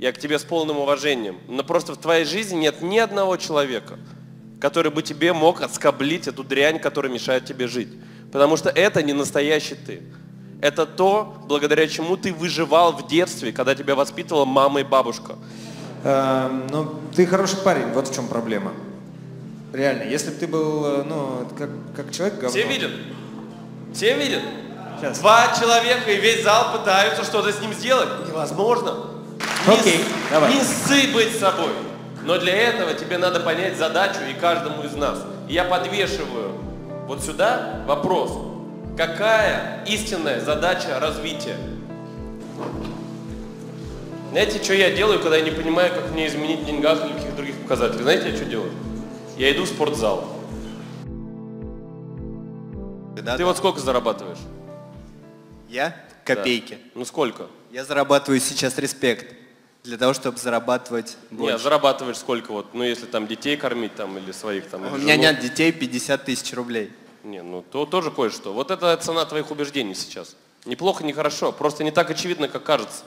Я к тебе с полным уважением. Но просто в твоей жизни нет ни одного человека, который бы тебе мог отскоблить эту дрянь, которая мешает тебе жить. Потому что это не настоящий ты. Это то, благодаря чему ты выживал в детстве, когда тебя воспитывала мама и бабушка. Ну, ты хороший парень, вот в чем проблема. Реально, если бы ты был, ну, как человек говно. Все видят? Все видят? Сейчас. 2 человека и весь зал пытаются что-то с ним сделать. Невозможно. Окей, давай. Не ссы быть собой. Но для этого тебе надо понять задачу и каждому из нас. И я подвешиваю вот сюда вопрос. Какая истинная задача развития? Знаете, что я делаю, когда я не понимаю, как мне изменить в деньгах или каких-то других показателей? Знаете, я что делаю? Я иду в спортзал. Ты вот сколько зарабатываешь? Я? Копейки. Да. Ну сколько? Я зарабатываю сейчас респект. Для того, чтобы зарабатывать больше. Нет, зарабатываешь сколько вот, ну если там детей кормить там или своих там. У меня нет детей, 50 тысяч рублей. Не, ну то тоже кое-что. Вот это цена твоих убеждений сейчас. Неплохо, не хорошо, просто не так очевидно, как кажется.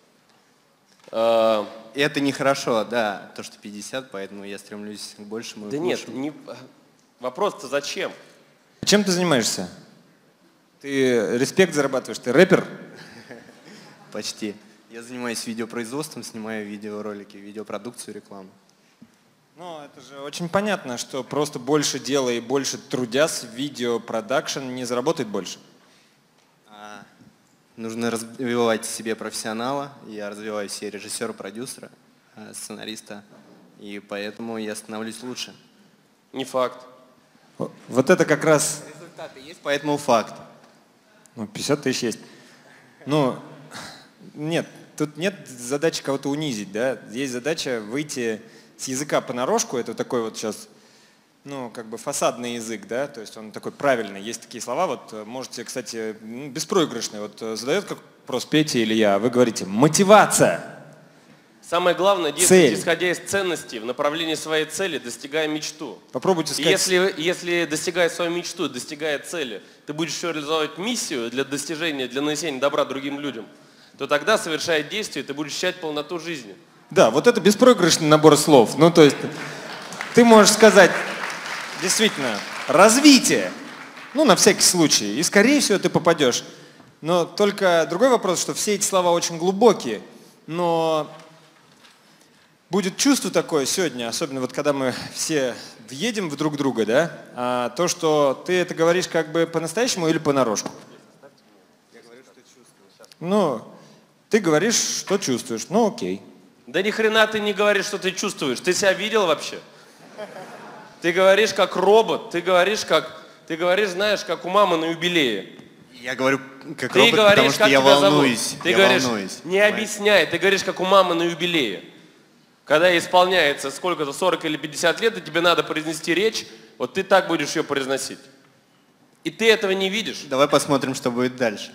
И это нехорошо, да, то, что 50, поэтому я стремлюсь к большему. Да нет, не... вопрос-то зачем? Чем ты занимаешься? Ты респект зарабатываешь, ты рэпер? Почти. Я занимаюсь видеопроизводством, снимаю видеоролики, видеопродукцию, рекламу. Ну, это же очень понятно, что просто больше дела и больше трудясь в видеопродакшн не заработает больше. Нужно развивать в себе профессионала. Я развиваю себе режиссера, продюсера, сценариста. И поэтому я становлюсь лучше. Не факт. Вот это как раз... Результаты есть, поэтому факт. Ну, 50 тысяч есть. Ну, нет, тут нет задачи кого-то унизить, да? Есть задача выйти с языка понарошку. Это такой вот сейчас, ну, как бы фасадный язык, да? То есть он такой правильный. Есть такие слова, вот можете, кстати, беспроигрышные. Вот задает как вопрос Петя или я, вы говорите «мотивация». Самое главное, действовать исходя из ценностей в направлении своей цели, достигая мечту. Попробуйте сказать. Если достигая свою мечту, достигая цели, ты будешь еще реализовать миссию для достижения, для нанесения добра другим людям, то тогда, совершая действие, ты будешь ощущать полноту жизни. Да, вот это беспроигрышный набор слов. Ну, то есть ты можешь сказать, действительно, развитие, ну, на всякий случай, и, скорее всего, ты попадешь. Но только другой вопрос, что все эти слова очень глубокие, но будет чувство такое сегодня, особенно вот когда мы все въедем в друг друга, да, то, что ты это говоришь как бы по-настоящему или понарошку. Я говорю, что чувствую. Ну, ты говоришь, что чувствуешь, ну окей. Да ни хрена ты не говоришь, что ты чувствуешь. Ты себя видел вообще? Ты говоришь как робот, ты говоришь, знаешь, как у мамы на юбилее. Я говорю как робот, потому что я волнуюсь. Ты говоришь, не объясняй, ты говоришь, как у мамы на юбилее. Когда ей исполняется сколько-то, 40 или 50 лет, и тебе надо произнести речь, вот ты так будешь ее произносить. И ты этого не видишь. Давай посмотрим, что будет дальше.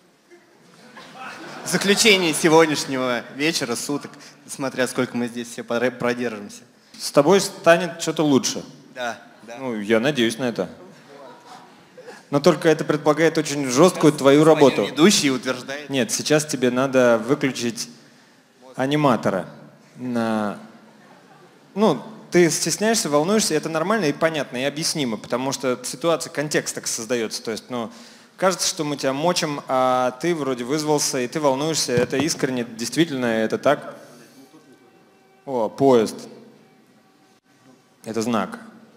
Заключение сегодняшнего вечера, суток, смотря сколько мы здесь все продержимся. С тобой станет что-то лучше. Да, да. Ну, я надеюсь на это. Но только это предполагает очень жесткую твою работу. Ведущий утверждает. Нет, сейчас тебе надо выключить аниматора. Ну, ты стесняешься, волнуешься, это нормально и понятно, и объяснимо, потому что ситуация, контекст так создается. То есть, ну, кажется, что мы тебя мочим, а ты вроде вызвался, и ты волнуешься, это искренне, действительно, это так. О, поезд. Это знак.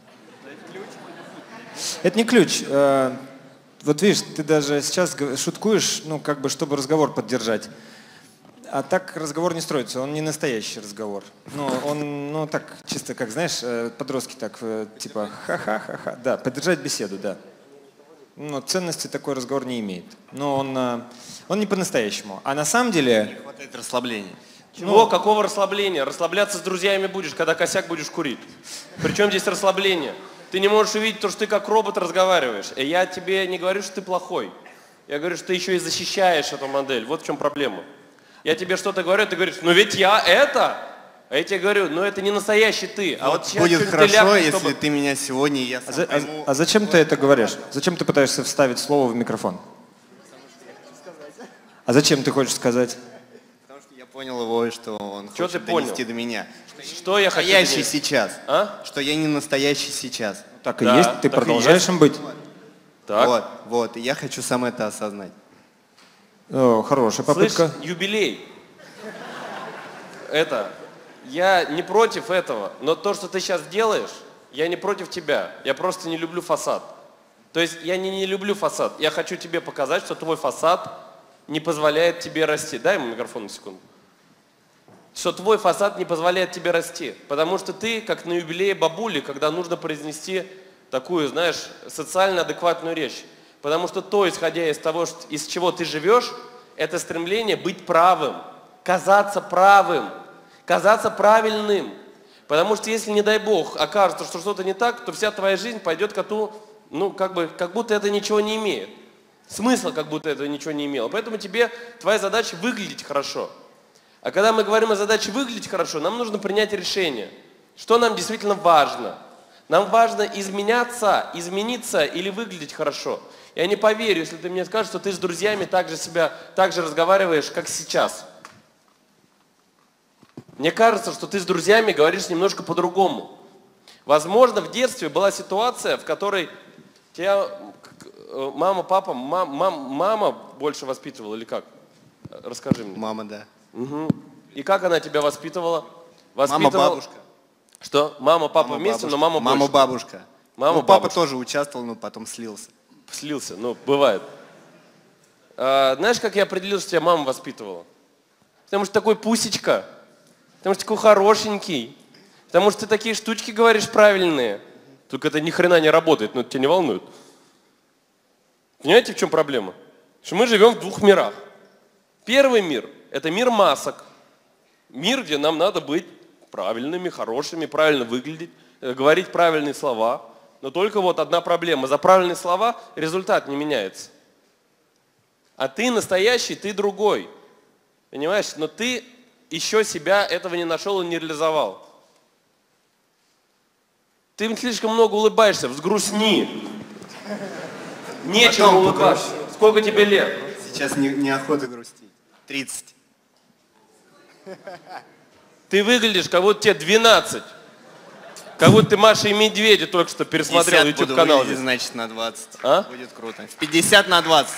Это не ключ. Вот видишь, ты даже сейчас шуткуешь, ну, как бы, чтобы разговор поддержать. А так разговор не строится, он не настоящий разговор. Ну, он, ну, так, чисто, как, знаешь, подростки так, типа, ха-ха-ха-ха. Да, поддержать беседу, да. Но ценности такой разговор не имеет. Но он не по-настоящему. А на самом деле... Не хватает расслабления. Чего? Какого расслабления? Расслабляться с друзьями будешь, когда косяк будешь курить. Причем здесь расслабление? Ты не можешь увидеть то, что ты как робот разговариваешь. И я тебе не говорю, что ты плохой. Я говорю, что ты еще и защищаешь эту модель. Вот в чем проблема. Я тебе что-то говорю, ты говоришь, ну ведь я это. А я тебе говорю, ну это не настоящий ты. А вот сейчас будет хорошо, ляпнешь, если чтобы... ты меня сегодня, я сам пойму. А зачем ты это говоришь? Зачем ты пытаешься вставить слово в микрофон? А зачем ты хочешь сказать? Потому что я понял его, что он Чё хочет ты понял? донести до меня. Что я хочу Настоящий донести? сейчас. А? Что я не настоящий сейчас. Так и Да, есть, ты так и продолжаешь есть. им быть. Так. Вот. И я хочу сам это осознать. О, хорошая попытка. Слышь, юбилей. Я не против этого, но то, что ты сейчас делаешь, я не против тебя. Я просто не люблю фасад. То есть я не люблю фасад. Я хочу тебе показать, что твой фасад не позволяет тебе расти. Дай ему микрофон на секунду. Что твой фасад не позволяет тебе расти. Потому что ты, как на юбилее бабули, когда нужно произнести такую, знаешь, социально адекватную речь. Потому что то, исходя из того, из чего ты живешь, это стремление быть правым, казаться правильным. Потому что если, не дай бог, окажется, что что-то не так, то вся твоя жизнь пойдет коту, как будто это ничего не имеет. Смысла, как будто это ничего не имело. Поэтому твоя задача выглядеть хорошо. А когда мы говорим о задаче выглядеть хорошо, нам нужно принять решение, что нам действительно важно. Нам важно измениться или выглядеть хорошо. Я не поверю, если ты мне скажешь, что ты с друзьями так же разговариваешь, как сейчас. Мне кажется, что ты с друзьями говоришь немножко по-другому. Возможно, в детстве была ситуация, в которой тебя мама больше воспитывала или как? Расскажи мне. Мама, да. Угу. И как она тебя воспитывала? Мама, бабушка. Что? Мама, папа вместе, но мама больше. Мама, бабушка. Мама, папа бабушка. тоже участвовал, но потом слился. Слился, бывает. Знаешь, как я определил, что тебя мама воспитывала? Потому что такой пусечка, потому что такой хорошенький, потому что ты такие штучки говоришь правильные. Только это ни хрена не работает, но это тебя не волнует. Понимаете, в чем проблема? Что мы живем в двух мирах. Первый мир – это мир масок. Мир, где нам надо быть правильными, хорошими, правильно выглядеть, говорить правильные слова. Но только вот одна проблема. За правильные слова результат не меняется. А ты настоящий, ты другой. Понимаешь? Но ты еще себя этого не нашел и не реализовал. Ты слишком много улыбаешься, взгрустни. Нечего Потом улыбаться. Сколько тебе лет? Сейчас неохота грустить. 30. Ты выглядишь, как будто тебе 12. Как будто ты Маша и Медведя только что пересмотрел 50 буду YouTube-канал. выглядеть, значит, на 20. А? Будет круто. В 50 на 20.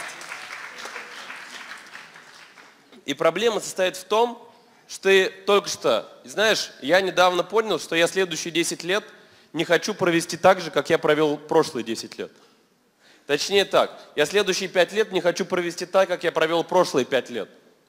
И проблема состоит в том, что ты только что, знаешь, я недавно понял, что я следующие 10 лет не хочу провести так же, как я провел прошлые 10 лет. Точнее так, я следующие 5 лет не хочу провести так, как я провел прошлые 5 лет.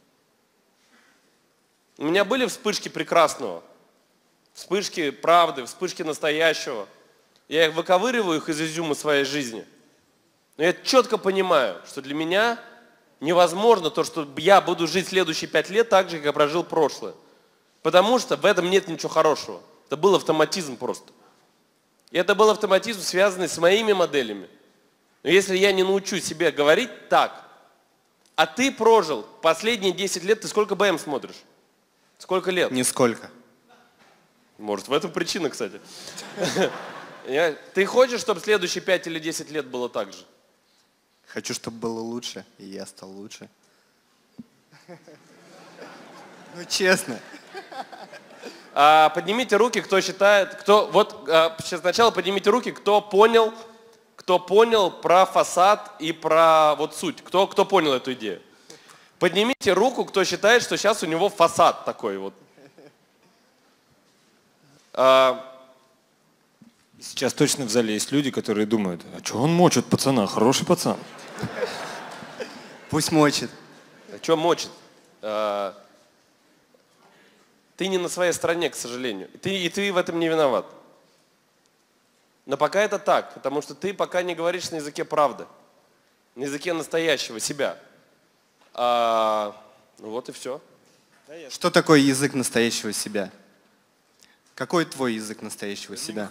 У меня были вспышки прекрасного, вспышки правды, вспышки настоящего. Я их выковыриваю их из изюма своей жизни. Но я четко понимаю, что для меня невозможно то, что я буду жить следующие 5 лет так же, как я прожил прошлое. Потому что в этом нет ничего хорошего. Это был автоматизм просто. И это был автоматизм, связанный с моими моделями. Но если я не научу себе говорить так, а ты прожил последние 10 лет, ты сколько БМ смотришь? Сколько лет? Нисколько. Может, в этом причина, кстати. Ты хочешь, чтобы следующие 5 или 10 лет было так же? Хочу, чтобы было лучше, и я стал лучше. Ну, честно. Поднимите руки, кто считает, сначала поднимите руки, кто понял про фасад и про суть. Кто понял эту идею? Поднимите руку, кто считает, что сейчас у него фасад такой вот. Сейчас точно в зале есть люди, которые думают, а что он мочит пацана, хороший пацан. Пусть мочит. А что мочит? Ты не на своей стороне, к сожалению. И ты в этом не виноват. Но пока это так, потому что ты пока не говоришь на языке правды, на языке настоящего себя. Вот и все. Что такое язык настоящего себя? Какой твой язык настоящего себя?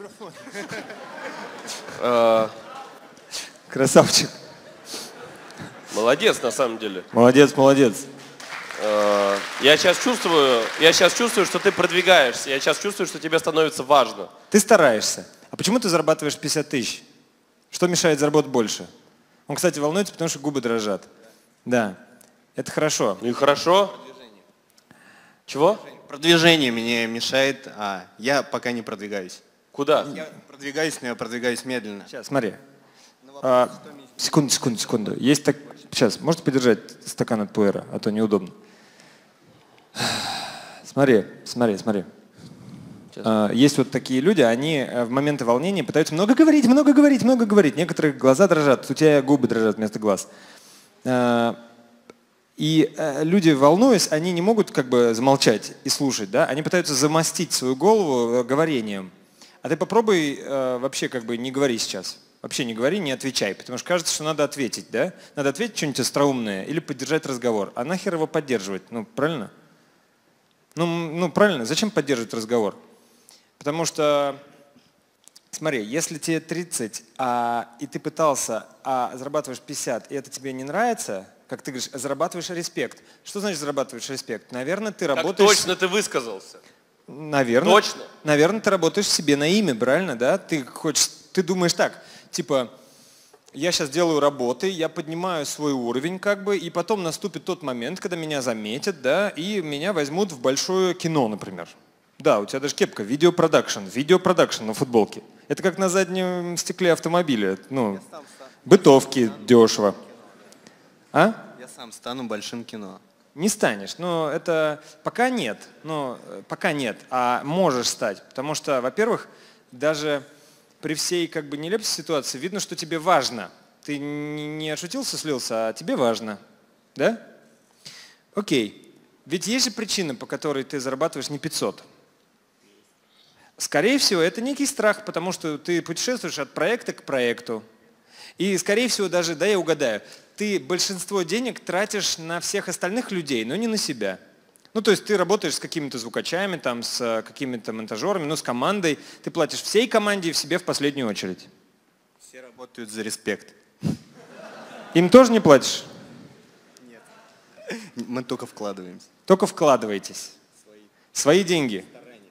Красавчик. Молодец, на самом деле. Молодец, молодец. Я сейчас чувствую, что ты продвигаешься. Я сейчас чувствую, что тебе становится важно. Ты стараешься. А почему ты зарабатываешь 50 тысяч? Что мешает заработать больше? Он, кстати, волнуется, потому что губы дрожат. Да, это хорошо. Ну и хорошо. Чего? Продвижение мне мешает, а я пока не продвигаюсь. Куда? Я продвигаюсь, но я продвигаюсь медленно. Сейчас, смотри. Секунду. Есть так... Сейчас, можете подержать стакан от пуэра, а то неудобно. Смотри. Есть вот такие люди, они в моменты волнения пытаются много говорить. Некоторые глаза дрожат, у тебя губы дрожат вместо глаз. И люди, волнуясь, они не могут как бы замолчать и слушать, да? Они пытаются замостить свою голову говорением. А ты попробуй вообще как бы не говори сейчас. Вообще не говори, не отвечай, потому что кажется, что надо ответить, да? Надо ответить что-нибудь остроумное или поддержать разговор. А нахер его поддерживать? Ну, правильно? Ну, правильно. Зачем поддерживать разговор? Потому что, смотри, если тебе 30, и ты пытался, зарабатываешь 50, и это тебе не нравится, как ты говоришь, зарабатываешь респект. Что значит зарабатываешь респект? Наверное, ты работаешь... Как точно ты высказался? Наверное. Точно? Наверное, ты работаешь себе на имя, правильно, да? Ты думаешь так, типа, я сейчас делаю работы, я поднимаю свой уровень, как бы, и потом наступит тот момент, когда меня заметят, да, и меня возьмут в большое кино, например. Да, у тебя даже кепка, видеопродакшн на футболке. Это как на заднем стекле автомобиля, ну, бытовки дешево. А? Я сам стану большим кино. Не станешь, но это пока нет, а можешь стать, потому что, во-первых, даже при всей как бы нелепости ситуации видно, что тебе важно. Ты не отшутился, слился, а тебе важно, да? Окей, ведь есть же причина, по которой ты зарабатываешь не 500. Скорее всего, это некий страх, потому что ты путешествуешь от проекта к проекту. И, скорее всего, даже, да я угадаю, ты большинство денег тратишь на всех остальных людей, но не на себя. Ну, то есть ты работаешь с какими-то звукачами, там, с какими-то монтажерами, ну, с командой. Ты платишь всей команде и в себе в последнюю очередь. Все работают за респект. Им тоже не платишь? Нет. Мы только вкладываемся. Только вкладываетесь. Свои деньги.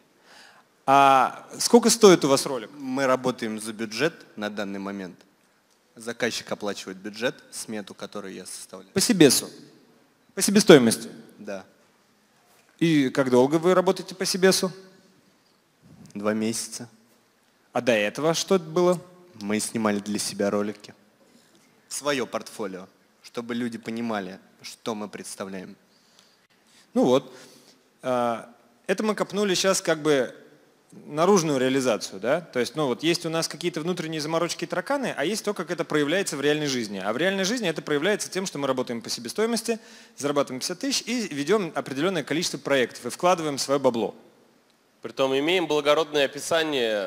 А сколько стоит у вас ролик? Мы работаем за бюджет на данный момент. Заказчик оплачивает бюджет, смету, которую я составляю. По себесу. По себестоимости. Да. И как долго вы работаете по себесу? 2 месяца. А до этого что было? Мы снимали для себя ролики. Свое портфолио, чтобы люди понимали, что мы представляем. Ну вот. Это мы копнули сейчас как бы наружную реализацию, да? То есть, ну вот есть у нас какие-то внутренние заморочки и тараканы, а есть то, как это проявляется в реальной жизни. А в реальной жизни это проявляется тем, что мы работаем по себестоимости, зарабатываем 50 тысяч и ведем определенное количество проектов и вкладываем свое бабло. Притом имеем благородное описание,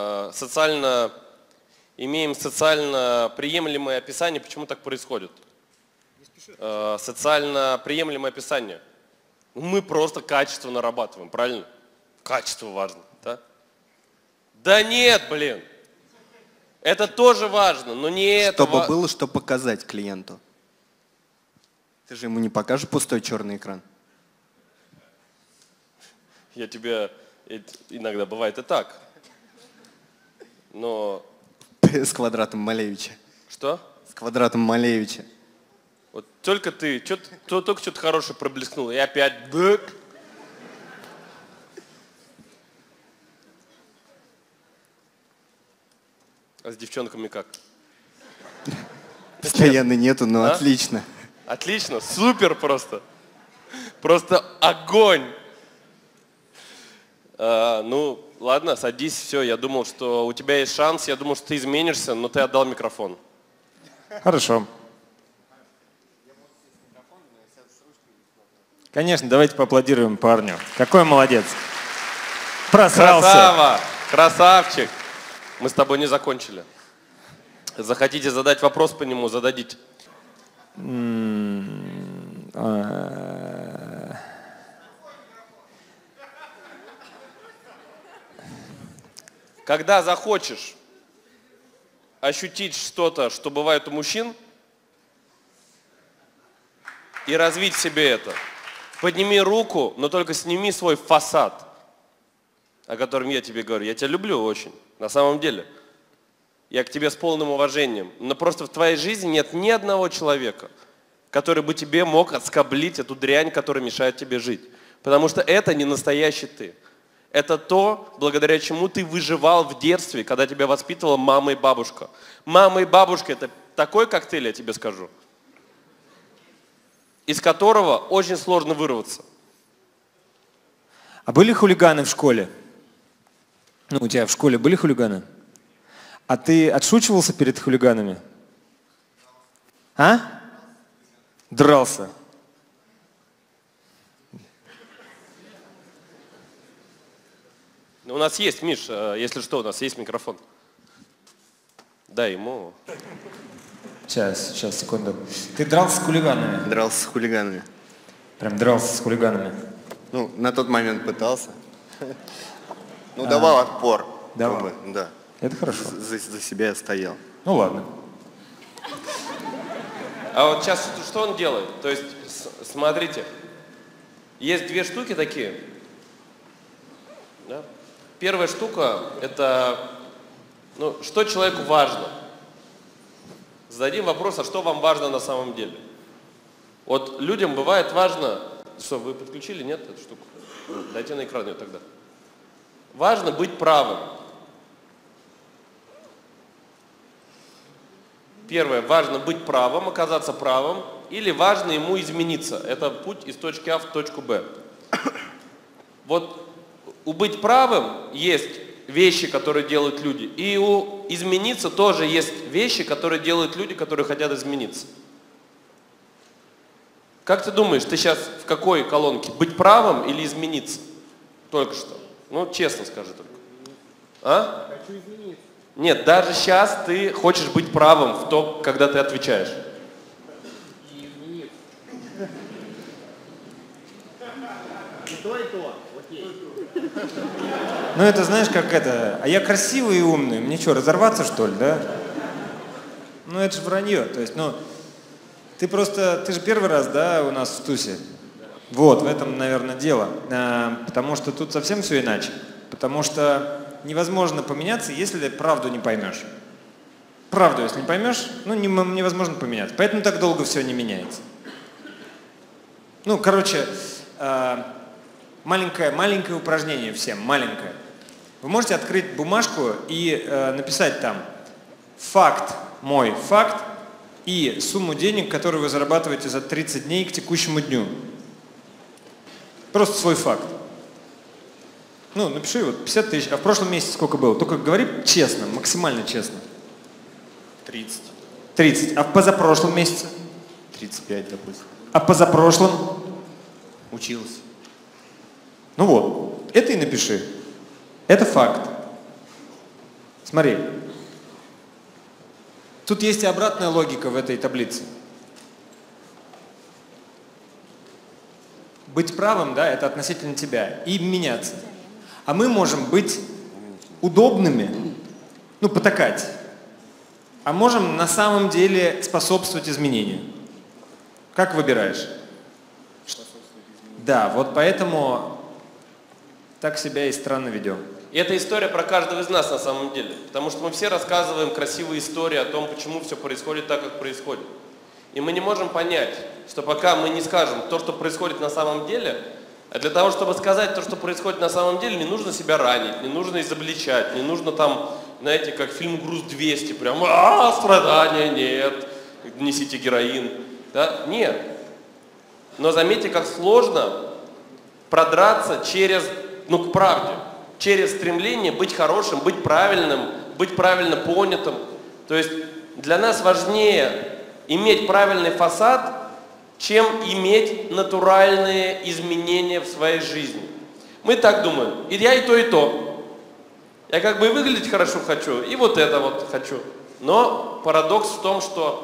имеем социально приемлемое описание, почему так происходит. Социально приемлемое описание. Мы просто качество нарабатываем, правильно? Качество важно, да? Да нет, блин. Это тоже важно, но не это. Чтобы было что показать клиенту. Ты же ему не покажешь пустой черный экран. Я тебе иногда бывает и так. Но... С квадратом Малевича. Что? С квадратом Малевича. Вот только ты, только что-то хорошее проблеснуло, и опять... А с девчонками как? Постоянно нету, но А? отлично. Отлично, супер просто. Просто огонь. Ну, ладно, садись, все. Я думал, что у тебя есть шанс, я думал, что ты изменишься, но ты отдал микрофон. Хорошо. Конечно, давайте поаплодируем парню. Какой молодец. Просрался. Красава! Красавчик! Мы с тобой не закончили. Захотите задать вопрос по нему, зададите. Когда захочешь ощутить что-то, что бывает у мужчин, и развить в себе это, подними руку, но только сними свой фасад, о котором я тебе говорю. Я тебя люблю очень, на самом деле. Я к тебе с полным уважением. Но просто в твоей жизни нет ни одного человека, который бы тебе мог отскоблить эту дрянь, которая мешает тебе жить. Потому что это не настоящий ты. Это то, благодаря чему ты выживал в детстве, когда тебя воспитывала мама и бабушка. Мама и бабушка – это такой коктейль, я тебе скажу, из которого очень сложно вырваться. А были хулиганы в школе? Ну, у тебя в школе были хулиганы? А ты отшучивался перед хулиганами? А? Дрался? У нас есть, Миш, если что, у нас есть микрофон. Дай ему. Сейчас, секунду. Ты дрался с хулиганами? Дрался с хулиганами. Прям дрался с хулиганами? Ну, на тот момент пытался. Ну, давал отпор. Давал? Да. Это хорошо. За себя я стоял. Ну ладно. А вот сейчас что он делает? То есть, смотрите, есть две штуки такие. Да? Первая штука – это, ну, что человеку важно. Зададим вопрос, а что вам важно на самом деле? Вот людям бывает важно… Что, вы подключили, нет, эту штуку? Дайте на экран ее тогда. Важно быть правым. Первое, важно быть правым, оказаться правым, или важно ему измениться. Это путь из точки А в точку Б. Вот у быть правым есть вещи, которые делают люди, и у измениться тоже есть вещи, которые делают люди, которые хотят измениться. Как ты думаешь, ты сейчас в какой колонке? Быть правым или измениться? Только что. Ну, честно скажи только. А? Хочу измениться. Нет, даже сейчас ты хочешь быть правым в том, когда ты отвечаешь. И измениться. И то, окей. Ну это знаешь, как это, а я красивый и умный, мне что, разорваться что ли, да? Ну это же вранье, то есть, ну, ты же первый раз, да, у нас в ТУСе? Вот, в этом, наверное, дело, потому что тут совсем все иначе, потому что невозможно поменяться, если правду не поймешь. Правду, если не поймешь, ну, невозможно поменяться, поэтому так долго все не меняется. Ну, короче, маленькое упражнение всем, маленькое. Вы можете открыть бумажку и написать там факт, мой факт и сумму денег, которую вы зарабатываете за 30 дней к текущему дню. Просто свой факт. Ну, напиши вот 50 тысяч, а в прошлом месяце сколько было? Только говори честно, максимально честно. 30. 30. А в позапрошлом месяце? 35, допустим. А в позапрошлом? Учился. Ну вот, это и напиши. Это факт. Смотри. Тут есть и обратная логика в этой таблице. Быть правым, да, это относительно тебя. И меняться. А мы можем быть удобными, ну, потакать. А можем на самом деле способствовать изменению. Как выбираешь? Да, вот поэтому так себя и странно ведем. И это история про каждого из нас на самом деле. Потому что мы все рассказываем красивые истории о том, почему все происходит так, как происходит. И мы не можем понять, что пока мы не скажем то, что происходит на самом деле, а для того, чтобы сказать то, что происходит на самом деле, не нужно себя ранить, не нужно изобличать, не нужно там, знаете, как фильм «Груз-200», прям страдания нет, несите героин. Да? Нет. Но заметьте, как сложно продраться через, к правде, через стремление быть хорошим, быть правильно понятым. То есть для нас важнее иметь правильный фасад, чем иметь натуральные изменения в своей жизни. Мы так думаем. И я и то, и то. Я как бы и выглядеть хорошо хочу, и вот это вот хочу. Но парадокс в том, что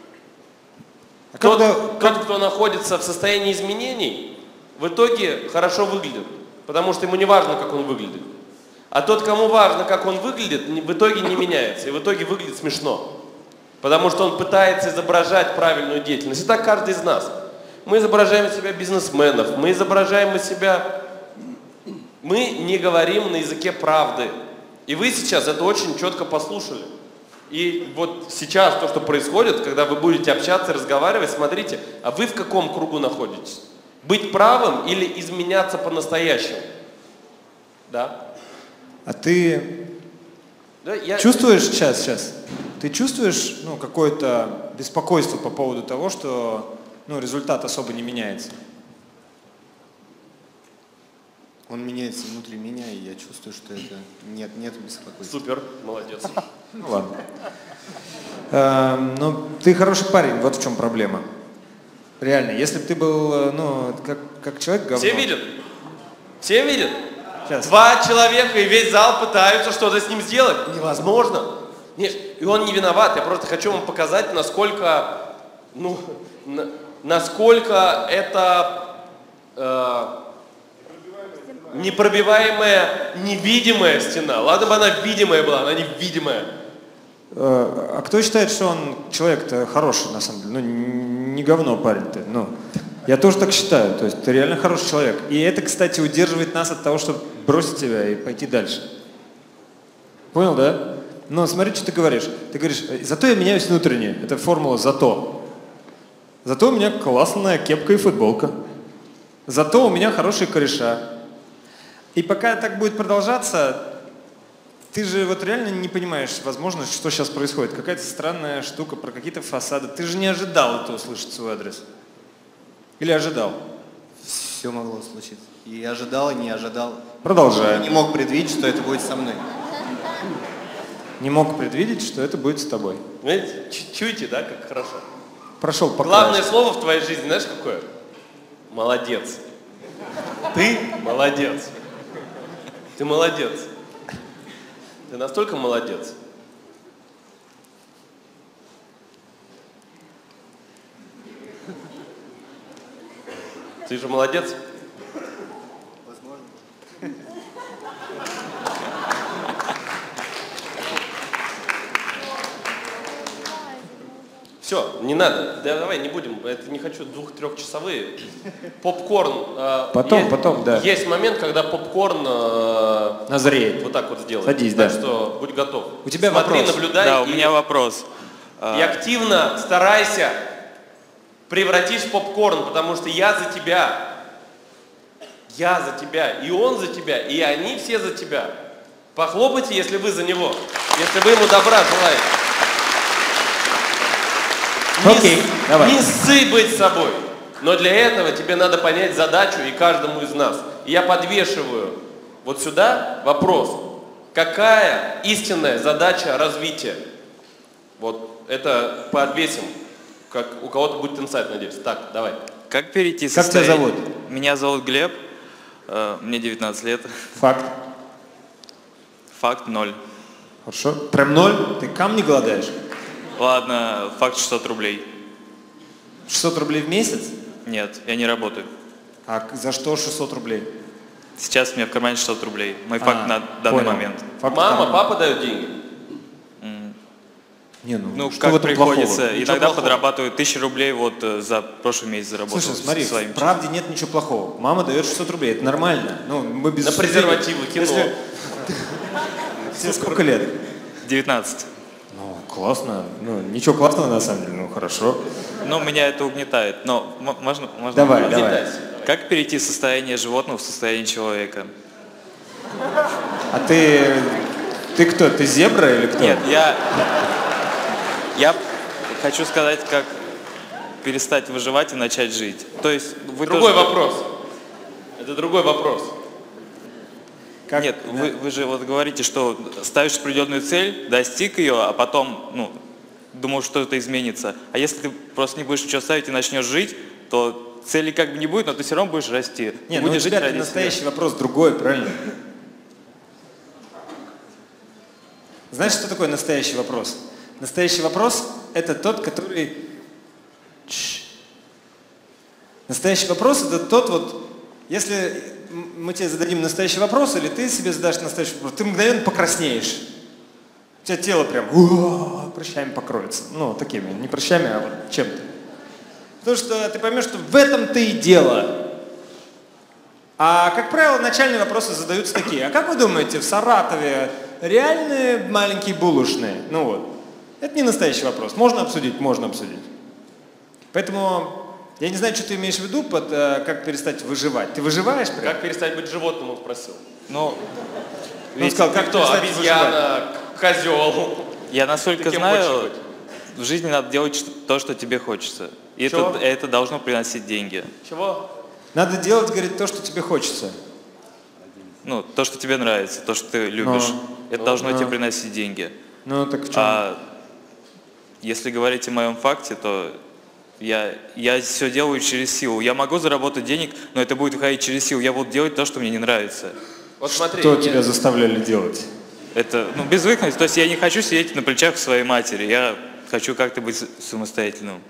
тот, кто находится в состоянии изменений, в итоге хорошо выглядит. Потому что ему не важно, как он выглядит. А тот, кому важно, как он выглядит, в итоге не меняется. И в итоге выглядит смешно. Потому что он пытается изображать правильную деятельность. И так каждый из нас. Мы изображаем из себя бизнесменов, мы изображаем из себя… Мы не говорим на языке правды. И вы сейчас это очень четко послушали. И вот сейчас то, что происходит, когда вы будете общаться, разговаривать, смотрите, а вы в каком кругу находитесь? Быть правым или изменяться по-настоящему? Да? А ты Да, чувствуешь, сейчас, ты чувствуешь, ну, какое-то беспокойство по поводу того, что, ну, результат особо не меняется? Он меняется внутри меня, и я чувствую, что это нет беспокойства. Супер, молодец. Ну, ладно. Ну, ты хороший парень, вот в чем проблема. Реально, если бы ты был, ну, как человек говно. Все видят? Все видят? Сейчас. 2 человека и весь зал пытаются что-то с ним сделать. Невозможно. Нет, и он не виноват. Я просто хочу вам показать, насколько, ну, насколько это непробиваемая, невидимая стена. Ладно бы она видимая была, она невидимая. А кто считает, что он человек-то хороший, на самом деле? Ну, не говно парень ты. Ну, я тоже так считаю. То есть ты реально хороший человек. И это, кстати, удерживает нас от того, чтобы бросить тебя и пойти дальше. Понял, да? Но смотри, что ты говоришь. Ты говоришь, зато я меняюсь внутренне. Это формула «зато». Зато у меня классная кепка и футболка. Зато у меня хорошие кореша. И пока так будет продолжаться, ты же вот реально не понимаешь, возможно, что сейчас происходит. Какая-то странная штука про какие-то фасады. Ты же не ожидал это услышать в свой адрес. Или ожидал? Все могло случиться. И ожидал, и не ожидал. Продолжаем. Не мог предвидеть, что это будет со мной. Не мог предвидеть, что это будет с тобой. Знаете, чуете, да, как хорошо? Прошел по Главное краешку. слово в твоей жизни, знаешь, какое? Молодец. Ты молодец. Ты молодец. Ты настолько молодец. Ты же молодец. Возможно. Все, не надо. Да, давай не будем. Это не хочу 2-3-часовые. Попкорн. Потом, да. Есть момент, когда попкорн Назреет. вот так вот сделает. Садись, так да. что будь готов. У тебя Смотри, вопрос. наблюдай. Да, у меня вопрос. И активно старайся превратить в попкорн, потому что я за тебя. Я за тебя. И он за тебя. И они все за тебя. Похлопайте, если вы за него. Если вы ему добра желаете. Окей, давай. Не ссы быть собой. Но для этого тебе надо понять задачу и каждому из нас. И я подвешиваю вот сюда вопрос. Какая истинная задача развития? Вот это подвесим. Как у кого-то будет инсайт, надеюсь. Так, давай. Как перейти Как тебя состояние- зовут? Меня зовут Глеб, мне 19 лет. Факт. Факт 0. Хорошо. Прям 0? Ты камни голодаешь? Ладно, факт 600 рублей. 600 рублей в месяц? Нет, я не работаю. А за что 600 рублей? Сейчас у меня в кармане 600 рублей. Мой факт на данный понял. момент. Факт Мама, там. папа дают деньги. Не, Ну, что в как этом приходится. плохого? Ничего Иногда плохого. подрабатываю 1000 рублей, вот за прошлый месяц заработал. Слушай, смотри, своим в правде нет ничего плохого. Мама дает 600 рублей, это нормально. Ну, мы без На презервативы, кино. Если- Тебе сколько лет? 19. Ну, классно. Ну, ничего классного на самом деле, ну, хорошо. Но меня это угнетает. Но можно? Давай, Можно? давай. Как перейти из состояния животного в состояние человека? А ты кто? Ты зебра или кто? Нет, я хочу сказать, как перестать выживать и начать жить. То есть вы Другой тоже- вопрос. Это другой вопрос. Как- Нет, вы же вот говорите, что ставишь определенную цель, достиг ее, а потом, ну, думал, что это изменится. А если ты просто не будешь ничего ставить и начнешь жить, то цели как бы не будет, но ты все равно будешь расти. Ты Не, ну, будешь жить ребята, ради настоящий себя. вопрос другой, правильно? Знаешь, что такое настоящий вопрос? Настоящий вопрос – это тот, который… Настоящий вопрос – это тот вот… Если мы тебе зададим настоящий вопрос, или ты себе задашь настоящий вопрос, ты мгновенно покраснеешь. У тебя тело прям прыщами покроется. Ну, такими, не прыщами, а вот чем-то. Потому что ты поймешь, что в этом-то и дело. А, как правило, начальные вопросы задаются такие. А как вы думаете, в Саратове реальные маленькие булочные? Ну вот. Это не настоящий вопрос. Можно обсудить? Можно обсудить. Поэтому Я не знаю, что ты имеешь в виду под как перестать выживать. Ты выживаешь прям? Как перестать быть животным, он спросил. Ну, Он сказал, как Кто? перестать Обезьяна, козел. я насколько Ты кем хочешь знаю, быть? в жизни надо делать то, что тебе хочется. И Чего? это должно приносить деньги. Чего? Надо делать, говорит, то, что тебе хочется. Ну, то, что тебе нравится, то, что ты любишь. Это должно тебе приносить деньги. Ну, так в чем? А если говорить о моем факте, то я все делаю через силу. Я могу заработать денег, но это будет выходить через силу. Я буду делать то, что мне не нравится. Вот смотри. Что тебя заставляли делать? Это безвыходность. То есть я не хочу сидеть на плечах своей матери. Я хочу как-то быть самостоятельным.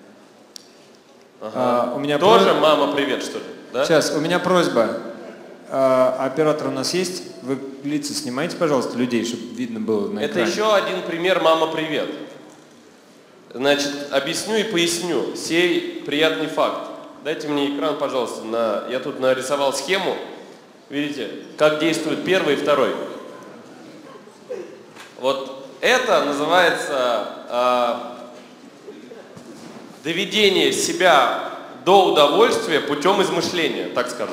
У меня Тоже мама, привет, что ли? Да? Сейчас, у меня просьба. Оператор у нас есть? Вы лица снимаете, пожалуйста, людей, чтобы видно было на Это экране. еще один пример «Мама, привет». Значит, объясню и поясню сей приятный факт. Дайте мне экран, пожалуйста. Я тут нарисовал схему. Видите, как действует первый и второй. Вот это называется доведение себя до удовольствия путем измышления, так скажем.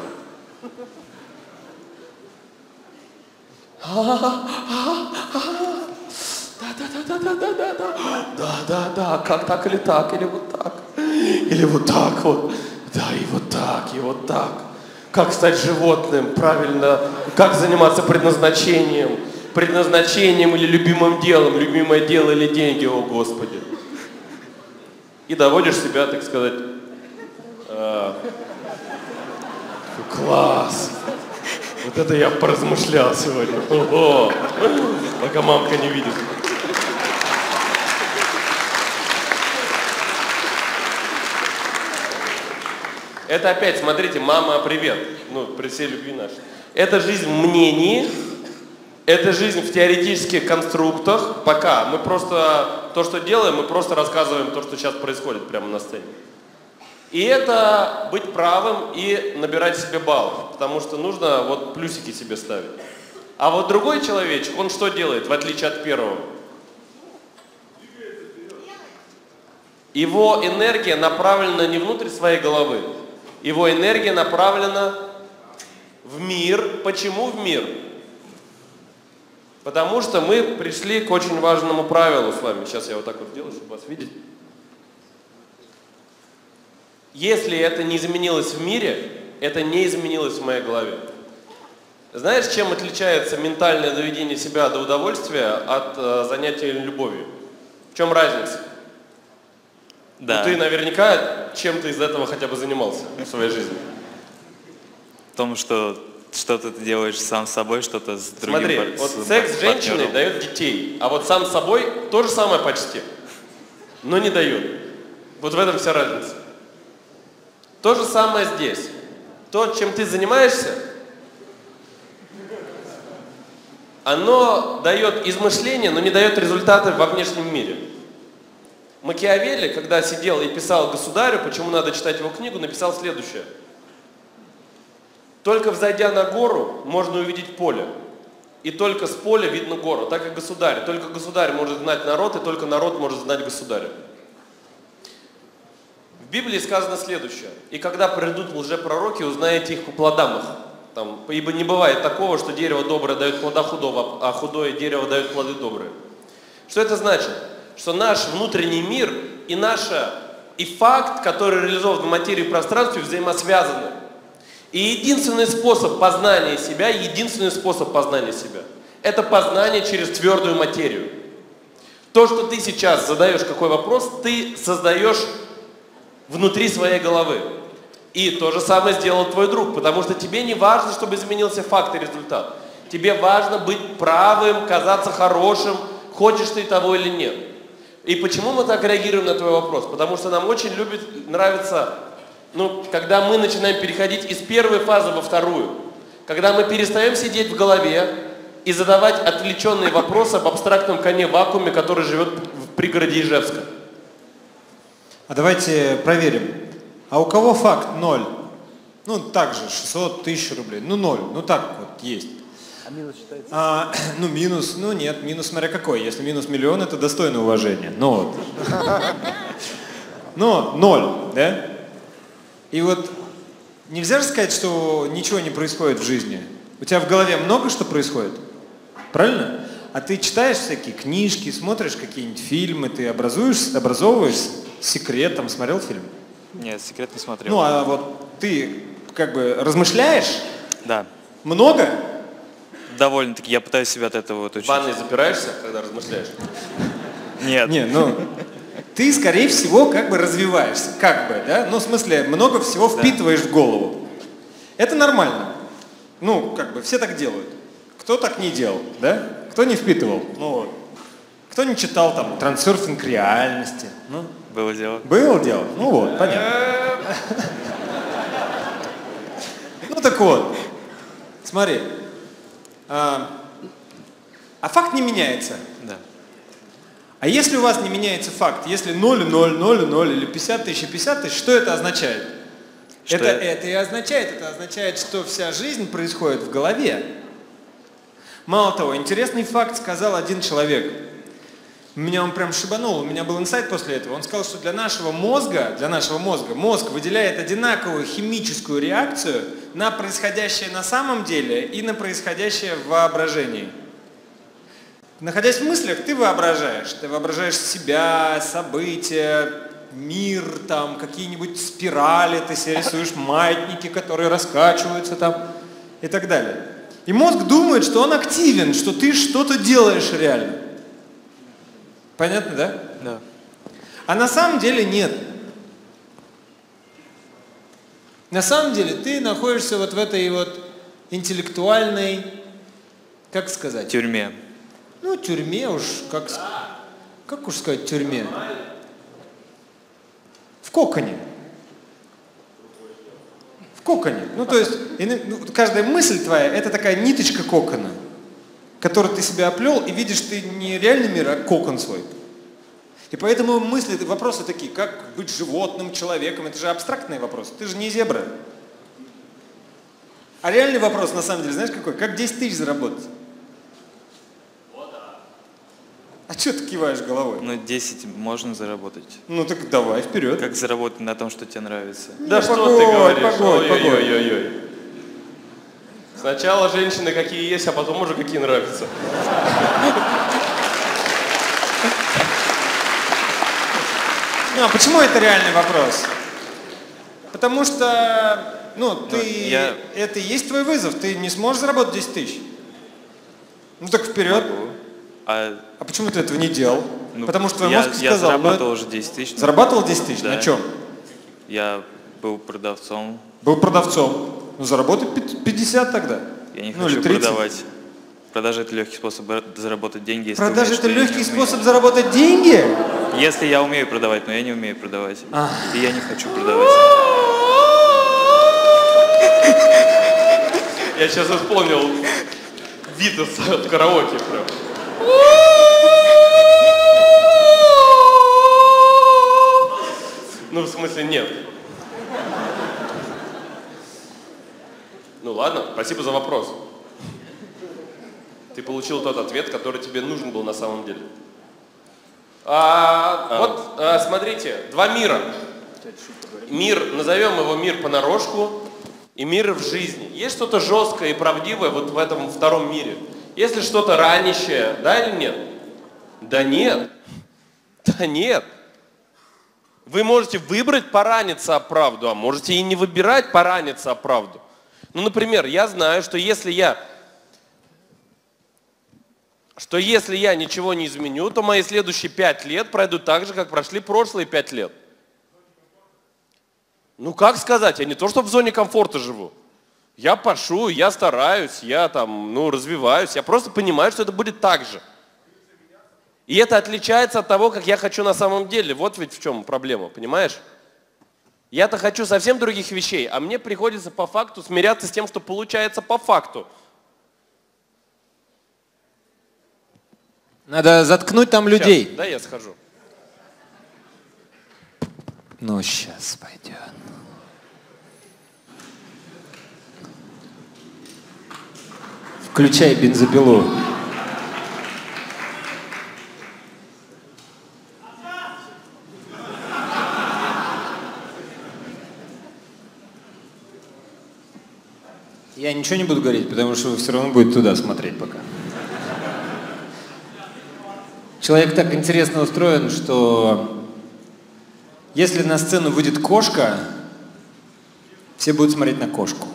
Да, как так или так, или вот так. Или вот так вот. Да, и вот так, и вот так. Как стать животным, правильно, как заниматься предназначением или любимым делом, любимое дело или деньги, о Господи. И доводишь себя, так сказать, класс. Вот это я поразмышлял сегодня. Ого. Пока мамка не видит. Это опять, смотрите, мама, привет. Ну, при всей любви нашей. Это жизнь в мнении, это жизнь в теоретических конструктах. Пока мы просто то, что делаем, мы просто рассказываем то, что сейчас происходит прямо на сцене. И это быть правым и набирать себе баллов, потому что нужно вот плюсики себе ставить. А вот другой человечек, он что делает, в отличие от первого? Его энергия направлена не внутрь своей головы, его энергия направлена в мир. Почему в мир? Потому что мы пришли к очень важному правилу с вами. Сейчас я вот так вот сделаю, чтобы вас видеть. Если это не изменилось в мире, это не изменилось в моей голове. Знаешь, чем отличается ментальное доведение себя до удовольствия от занятия любовью? В чем разница? Да. Ну, ты наверняка чем-то из этого хотя бы занимался в своей жизни. В том, что что-то ты делаешь сам с собой, что-то с другим Смотри, вот секс с женщиной дает детей, а вот сам с собой то же самое почти, но не дает. Вот в этом вся разница. То же самое здесь. То, чем ты занимаешься, оно дает измышления, но не дает результаты во внешнем мире. Макиавелли, когда сидел и писал «Государю», почему надо читать его книгу, написал следующее. Только взойдя на гору, можно увидеть поле. И только с поля видно гору, так и государь. Только государь может знать народ, и только народ может знать государя. В Библии сказано следующее. «И когда придут лжепророки, узнаете их по плодам их». Там, «Ибо не бывает такого, что дерево доброе дает плода худого, а худое дерево дает плоды добрые». Что это значит? Что наш внутренний мир и факт, который реализован в материи и пространстве, взаимосвязаны. И единственный способ познания себя, это познание через твердую материю. То, что ты сейчас задаешь, какой вопрос, ты создаешь внутри своей головы. И то же самое сделал твой друг, потому что тебе не важно, чтобы изменился факт и результат. Тебе важно быть правым, казаться хорошим, хочешь ты того или нет. И почему мы так реагируем на твой вопрос? Потому что нам очень нравится, когда мы начинаем переходить из первой фазы во вторую. Когда мы перестаем сидеть в голове и задавать отвлеченные вопросы об абстрактном коне в вакууме, который живет в пригороде Ижевска. А давайте проверим. А у кого факт 0? Ну, так же, 600 тысяч рублей. Ну, 0. Ну, так вот есть. А минус считается? Минус, нет, минус смотря какой. Если минус 1 000 000, это достойно уважения. Но 0, да? И вот нельзя же сказать, что ничего не происходит в жизни. У тебя в голове много что происходит, правильно? А ты читаешь всякие книжки, смотришь какие-нибудь фильмы, ты образовываешься. «Секрет», там смотрел фильм? Нет, «Секрет» не смотрел. Ну, а вот ты как бы размышляешь? Да. Много? Довольно-таки, я пытаюсь себя от этого В отучить. ванной запираешься, когда размышляешь? Нет. Не, ну, ты, скорее всего, как бы развиваешься. Как бы, да? Ну, в смысле, много всего впитываешь в голову. Это нормально. Ну, как бы, все так делают. Кто так не делал, да? Кто не впитывал? Ну, вот. Кто не читал там «Трансерфинг реальности»? Ну, Было дело. было дело? Ну вот, понятно. Ну так вот, смотри. А факт не меняется. Да. А если у вас не меняется факт, если 0, 0, 0, 0 или 50 тысяч и 50 тысяч, что это означает? Что Это означает, что вся жизнь происходит в голове. Мало того, интересный факт сказал один человек. Меня он прям шибанул, у меня был инсайт после этого. Он сказал, что для нашего мозга мозг выделяет одинаковую химическую реакцию на происходящее на самом деле и на происходящее в воображении. Находясь в мыслях, ты воображаешь себя, события, мир, там, какие-нибудь спирали, ты себе рисуешь маятники, которые раскачиваются там и так далее. И мозг думает, что он активен, что ты что-то делаешь реально. Понятно, да? Да. А на самом деле нет. На самом деле ты находишься вот в этой вот интеллектуальной, как сказать? Тюрьме. Ну, тюрьме уж, как уж сказать тюрьме? В коконе. В коконе. Ну, то есть, каждая мысль твоя, это такая ниточка кокона, которую ты себя оплел, и видишь ты не реальный мир, а кокон свой. И поэтому мысли, вопросы такие, как быть животным, человеком, это же абстрактные вопросы, ты же не зебра. А реальный вопрос, на самом деле, знаешь какой? Как 10 тысяч заработать? А что ты киваешь головой? Ну, 10 можно заработать. Ну так давай, вперед. Как заработать на том, что тебе нравится? Да что погодь, ты говоришь? погодь. Ой-ой-ой-ой. Сначала женщины какие есть, а потом уже какие нравятся. Ну, а почему это реальный вопрос? Потому что, это и есть твой вызов. Ты не сможешь заработать 10 тысяч. Ну так вперед. Могу. А почему ты этого не делал? Ну, Потому что твой мозг сказал... Я зарабатывал уже 10 тысяч. Зарабатывал 10 тысяч? Да. На чем? Я был продавцом. Был продавцом. Ну заработай 50 тогда. Я не Ну, хочу или 30. продавать. Продажа – это легкий способ заработать деньги. Если Продажа ты это умеешь, легкий что я не умею. способ заработать деньги? Если я умею продавать, но я не умею продавать. И я не хочу продавать. Я сейчас вспомнил Витас в караоке прям. Ну, в смысле, нет. Ну ладно, спасибо за вопрос. Ты получил тот ответ, который тебе нужен был на самом деле. Смотрите, два мира. Мир, назовем его мир понарошку, и мир в жизни. Есть что-то жесткое и правдивое вот в этом втором мире? Есть ли что-то ранящее, да или нет? Да нет. Да нет. Вы можете выбрать пораниться о правду, а можете и не выбирать пораниться о правду. Ну, например, я знаю, что если я ничего не изменю, то мои следующие 5 лет пройдут так же, как прошли прошлые 5 лет. Ну, как сказать, я не то, что в зоне комфорта живу. Я пашу, я стараюсь, я развиваюсь, я просто понимаю, что это будет так же. И это отличается от того, как я хочу на самом деле. Вот ведь в чем проблема, понимаешь? Я-то хочу совсем других вещей, а мне приходится по факту смиряться с тем, что получается по факту. Надо заткнуть там людей. Сейчас, да, я схожу. Ну, сейчас пойдет. Включай бензопилу. ничего не буду говорить, потому что вы все равно будете туда смотреть пока. Человек так интересно устроен, что если на сцену выйдет кошка, все будут смотреть на кошку.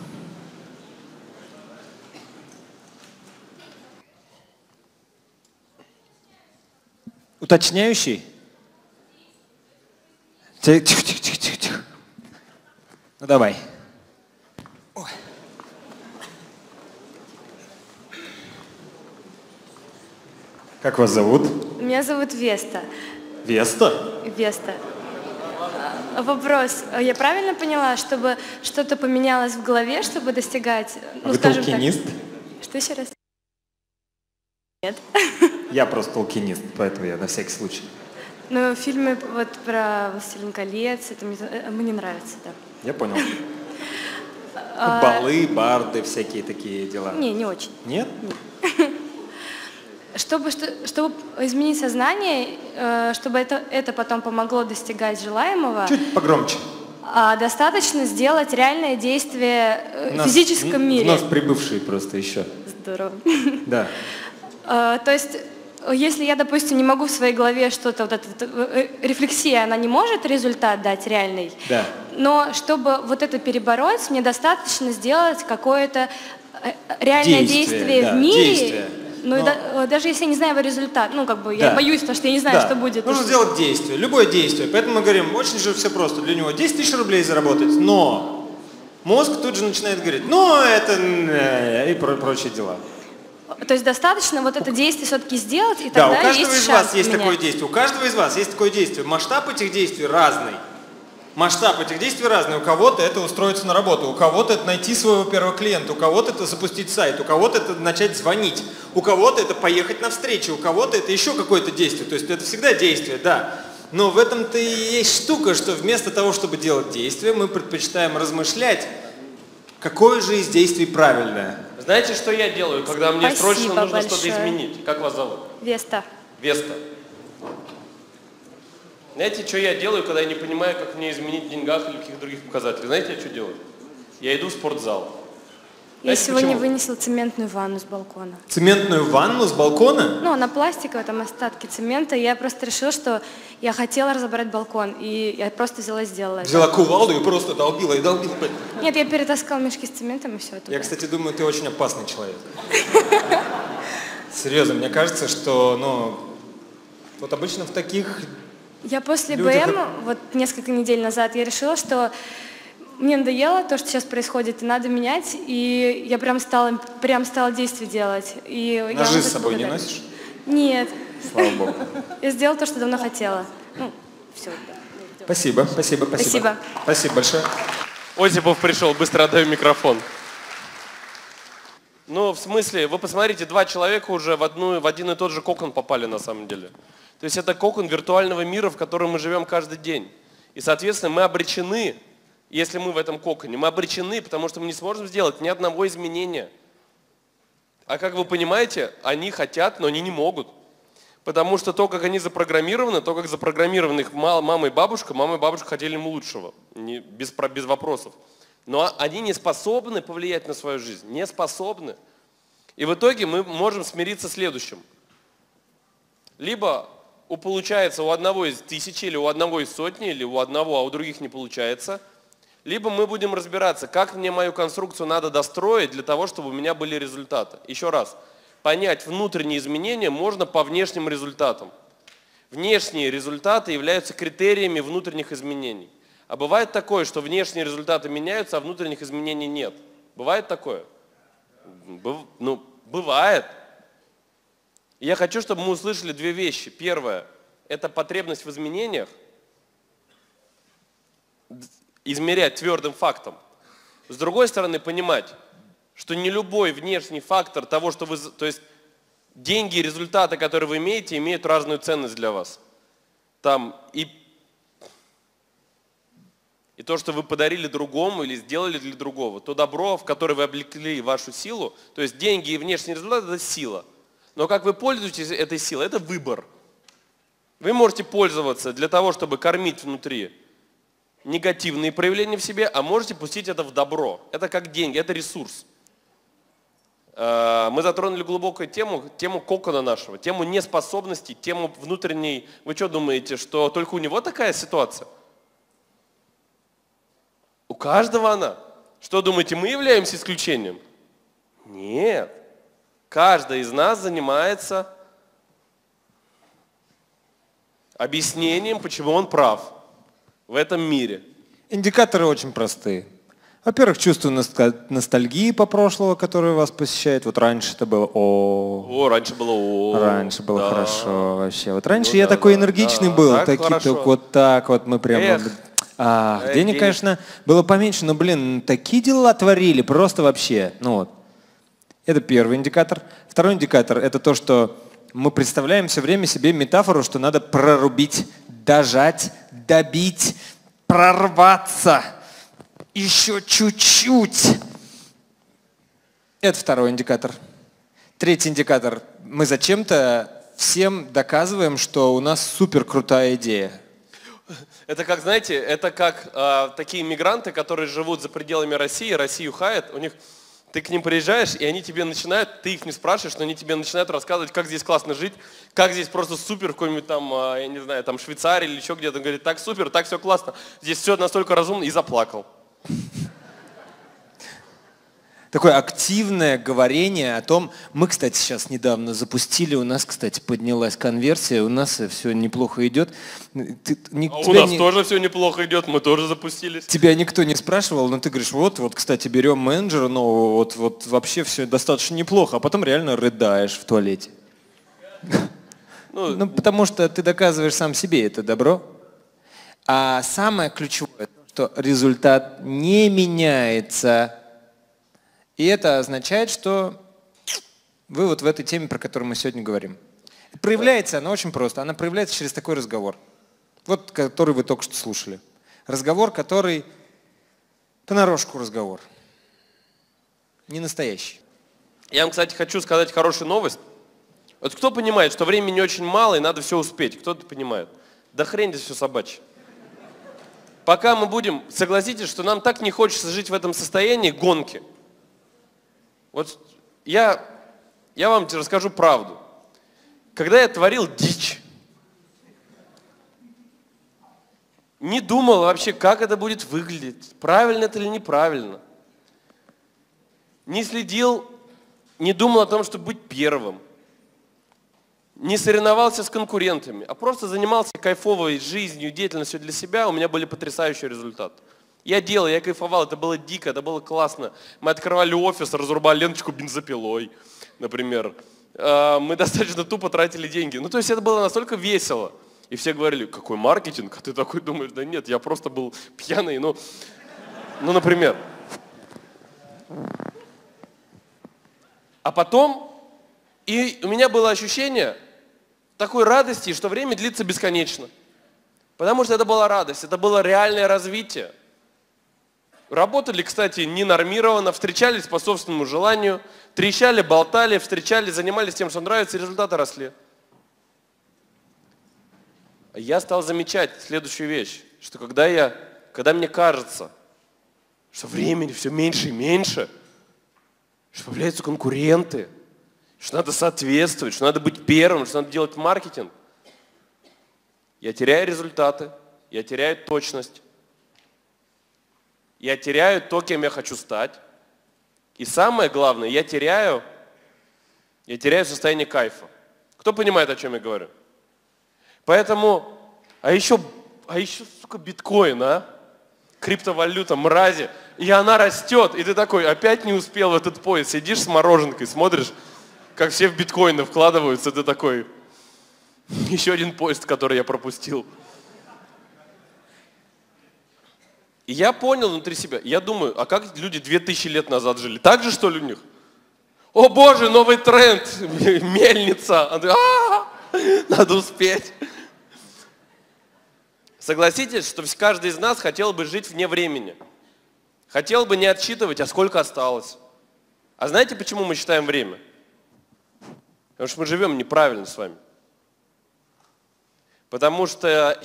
Уточняющий? Тихо, тихо, тихо, тихо, тихо. Ну давай. Ой. Как вас зовут? Меня зовут Веста. Веста? Веста. Вопрос. Я правильно поняла, чтобы что-то поменялось в голове, чтобы достигать, ну, Вы скажем толкинист? так... Что еще раз? Нет. Я просто толкинист, поэтому я на всякий случай. Но фильмы вот про «Властелин колец», это мне нравится, да. Я понял. Балы, барды, всякие такие дела. Не очень. Нет? Чтобы изменить сознание, чтобы это потом помогло достигать желаемого, Чуть погромче. достаточно сделать реальное действие в физическом мире. Вновь прибывшие просто еще. Здорово. Да. То есть, если я, допустим, не могу в своей голове что-то, вот эта рефлексия, она не может результат дать реальный, Да. но чтобы вот это перебороть, мне достаточно сделать какое-то реальное действие да, в мире. действие. Ну, даже если я не знаю его результат, ну, как бы, Да. я боюсь, потому что я не знаю, Да. что будет. Нужно сделать действие, любое действие. Поэтому мы говорим, очень же все просто. Для него 10 тысяч рублей заработать, но мозг тут же начинает говорить, ну, это и прочие дела. То есть достаточно вот это действие все-таки сделать, и Да, тогда у каждого есть из вас шанс есть менять. такое действие. У каждого из вас есть такое действие. Масштаб этих действий разный. Масштаб этих действий разный. У кого-то это устроиться на работу, у кого-то это найти своего первого клиента, у кого-то это запустить сайт, у кого-то это начать звонить, у кого-то это поехать на встречу, у кого-то это еще какое-то действие. То есть это всегда действие, да. Но в этом-то и есть штука, что вместо того, чтобы делать действие, мы предпочитаем размышлять, какое же из действий правильное. Знаете, что я делаю, когда мне Спасибо срочно нужно что-то большое. изменить? Как вас зовут? Веста. Веста. Знаете, что я делаю, когда я не понимаю, как мне изменить в деньгах или каких других показателей? Знаете, я что делаю? Я иду в спортзал. Я Знаете, сегодня почему? вынесла цементную ванну с балкона. Цементную ванну с балкона? Ну, она пластиковая, там остатки цемента. Я просто решила, что я хотела разобрать балкон, и я просто взяла и сделала это. Взяла кувалду и просто долбила и долбила. Нет, я перетаскала мешки с цементом и все это. Я, кстати, думаю, ты очень опасный человек. Серьезно, мне кажется, что, ну, вот обычно в таких... Я после людях- БМ, вот несколько недель назад, я решила, что мне надоело то, что сейчас происходит, и надо менять, и я прям стала действие делать. И я Ножи вам с за это собой не благодарна. носишь? Нет. Слава богу. Я сделала то, что давно хотела. Ну, все. Спасибо, спасибо, спасибо. Спасибо. Спасибо большое. Осипов пришел, быстро отдаю микрофон. Ну, в смысле, вы посмотрите, два человека уже в один и тот же кокон попали на самом деле. То есть это кокон виртуального мира, в котором мы живем каждый день. И, соответственно, мы обречены, если мы в этом коконе, мы обречены, потому что мы не сможем сделать ни одного изменения. А как вы понимаете, они хотят, но они не могут. Потому что то, как они запрограммированы, то, как запрограммированы их мама и бабушка хотели им лучшего, без вопросов. Но они не способны повлиять на свою жизнь, не способны. И в итоге мы можем смириться с следующим. Либо получается у одного из тысячи, или у одного из сотни, или у одного, а у других не получается. Либо мы будем разбираться, как мне мою конструкцию надо достроить для того, чтобы у меня были результаты. Еще раз, понять внутренние изменения можно по внешним результатам. Внешние результаты являются критериями внутренних изменений. А бывает такое, что внешние результаты меняются, а внутренних изменений нет. Бывает такое? Ну, бывает. И я хочу, чтобы мы услышали две вещи. Первое – это потребность в изменениях, измерять твердым фактом. С другой стороны, понимать, что не любой внешний фактор того, что вы... То есть деньги и результаты, которые вы имеете, имеют разную ценность для вас. Там и то, что вы подарили другому или сделали для другого, то добро, в которое вы облекли вашу силу, то есть деньги и внешний результат – это сила. Но как вы пользуетесь этой силой – это выбор. Вы можете пользоваться для того, чтобы кормить внутри негативные проявления в себе, а можете пустить это в добро. Это как деньги, это ресурс. Мы затронули глубокую тему кокона нашего, тему неспособности, тему внутренней. Вы что думаете, что только у него такая ситуация? У каждого она. Что думаете, мы являемся исключением? Нет. Каждый из нас занимается объяснением, почему он прав в этом мире. Индикаторы очень простые. Во-первых, чувство ностальгии по прошлому, которое вас посещает. Вот раньше это было раньше было раньше было да. Хорошо вообще. Вот раньше Ну я да, такой да, энергичный да. был. Так Такие хорошо. только вот так вот мы прямо... Денег. денег, конечно, было поменьше, но, такие дела творили, просто вообще. Ну вот. Это первый индикатор. Второй индикатор – это то, что мы представляем все время себе метафору, что надо прорубить, дожать, добить, прорваться. Еще чуть-чуть. Это второй индикатор. Третий индикатор. Мы зачем-то всем доказываем, что у нас супер крутая идея. Это как, знаете, это как такие мигранты, которые живут за пределами России, Россию хаят, у них, ты к ним приезжаешь, и они тебе начинают, ты их не спрашиваешь, но они тебе начинают рассказывать, как здесь классно жить, как здесь просто супер, в какой-нибудь там, я не знаю, там Швейцарии или еще где-то. Он говорит, так супер, так все классно, здесь все настолько разумно, и заплакал. Такое активное говорение о том, мы, кстати, сейчас недавно запустили, у нас, кстати, поднялась конверсия, у нас все неплохо идет. У нас тоже все неплохо идет, мы тоже запустились. Тебя никто не спрашивал, но ты говоришь, вот, кстати, берем менеджера нового, вот вообще все достаточно неплохо, а потом реально рыдаешь в туалете. Ну, потому что ты доказываешь сам себе это добро. А самое ключевое, что результат не меняется. И это означает, что вы вот в этой теме, про которую мы сегодня говорим. Проявляется она очень просто. Она проявляется через такой разговор. Вот, который вы только что слушали. Разговор, который понарошку разговор. Не настоящий. Я вам, кстати, хочу сказать хорошую новость. Вот кто понимает, что времени очень мало и надо все успеть? Кто это понимает? Да хрень здесь все собачье. Пока мы будем, согласитесь, что нам так не хочется жить в этом состоянии гонки. Вот я вам расскажу правду. Когда я творил дичь, не думал вообще, как это будет выглядеть, правильно это или неправильно. Не следил, не думал о том, чтобы быть первым. Не соревновался с конкурентами, а просто занимался кайфовой жизнью, деятельностью для себя. У меня были потрясающие результаты. Я делал, я кайфовал, это было дико, это было классно. Мы открывали офис, разрубали ленточку бензопилой, например. Мы достаточно тупо тратили деньги. Ну, то есть это было настолько весело. И все говорили, какой маркетинг? А ты такой думаешь, да нет, я просто был пьяный. Ну, например. А потом, и у меня было ощущение такой радости, что время длится бесконечно. Потому что это была радость, это было реальное развитие. Работали, кстати, ненормированно, встречались по собственному желанию, трещали, болтали, встречались, занимались тем, что нравится, и результаты росли. Я стал замечать следующую вещь, что когда мне кажется, что времени все меньше и меньше, что появляются конкуренты, что надо соответствовать, что надо быть первым, что надо делать маркетинг, я теряю результаты, я теряю точность. Я теряю то, кем я хочу стать. И самое главное, я теряю состояние кайфа. Кто понимает, о чем я говорю? Поэтому, а еще, сука, биткоин, криптовалюта, мрази. И она растет, и ты такой, опять не успел в этот поезд. Сидишь с мороженкой, смотришь, как все в биткоины вкладываются, ты такой, еще один поезд, который я пропустил. И я понял внутри себя, я думаю, а как люди 2000 лет назад жили? Так же, что ли, у них? О боже, новый тренд, мельница. Надо успеть. Согласитесь, что каждый из нас хотел бы жить вне времени. Хотел бы не отсчитывать, а сколько осталось. А знаете, почему мы считаем время? Потому что мы живем неправильно с вами. Потому что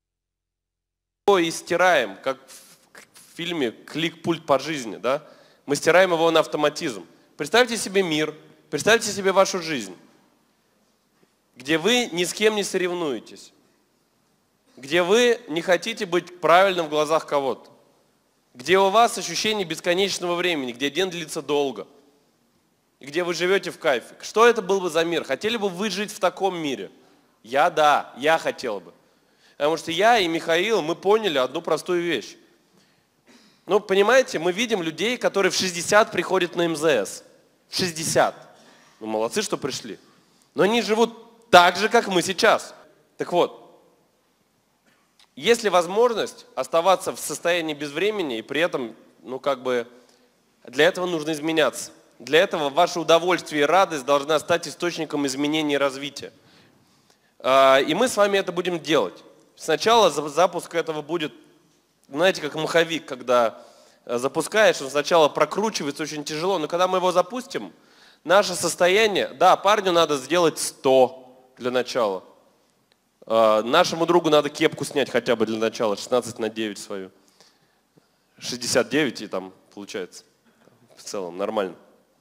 и стираем, как в фильме «Клик-пульт по жизни», да? Мы стираем его на автоматизм. Представьте себе мир, представьте себе вашу жизнь, где вы ни с кем не соревнуетесь, где вы не хотите быть правильным в глазах кого-то, где у вас ощущение бесконечного времени, где день длится долго, и где вы живете в кайфе. Что это был бы за мир? Хотели бы вы жить в таком мире? Я хотел бы. Потому что я и Михаил, мы поняли одну простую вещь. Ну, понимаете, мы видим людей, которые в 60 приходят на МЗС. В 60. Ну, молодцы, что пришли. Но они живут так же, как мы сейчас. Так вот, есть ли возможность оставаться в состоянии безвремени и при этом, для этого нужно изменяться. Для этого ваше удовольствие и радость должна стать источником изменения и развития. И мы с вами это будем делать. Сначала запуск этого будет, знаете, как маховик, когда запускаешь, он сначала прокручивается очень тяжело, но когда мы его запустим, наше состояние, да, парню надо сделать 100 для начала. Нашему другу надо кепку снять хотя бы для начала, 16/9 свою. 69 и там получается. В целом нормально.